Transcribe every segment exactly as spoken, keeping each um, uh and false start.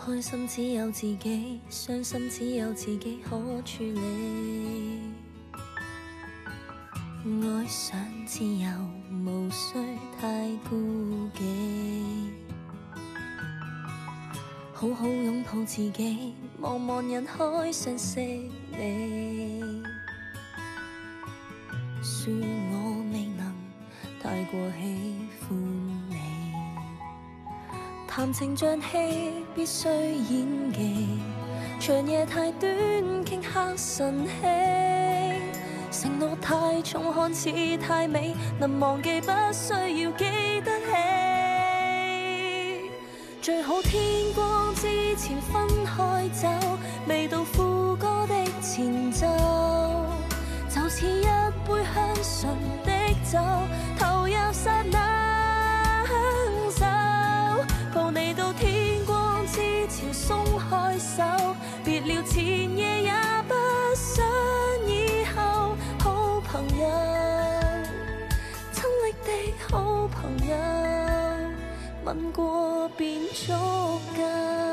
開心只有自己，傷心只有自己可處理。愛上自由，無需太顧忌。好好擁抱自己，茫茫人海相識你。說我未能太過喜歡你，談情像戲必須演技，長夜太短頃刻晨曦，承諾太重看似太美，能忘記不需要記得起。最好天光之前分開走，未到副歌的前奏，就似一杯香醇的酒，投入剎那享受，抱你到天光之前鬆開手，別了前夜也不想以後，好朋友，親昵的好朋友，吻過便足夠。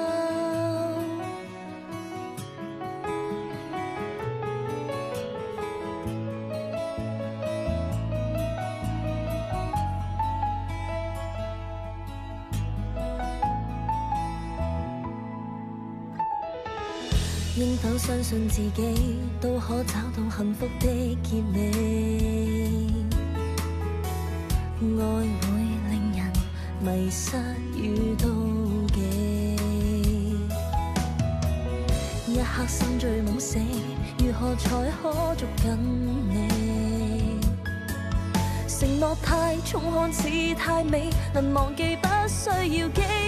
應否相信自己都可找到幸福的結尾？愛會令人迷失與妒忌，一刻心醉懵死，如何才可捉緊你？承諾太重看似太美，能忘記不需要記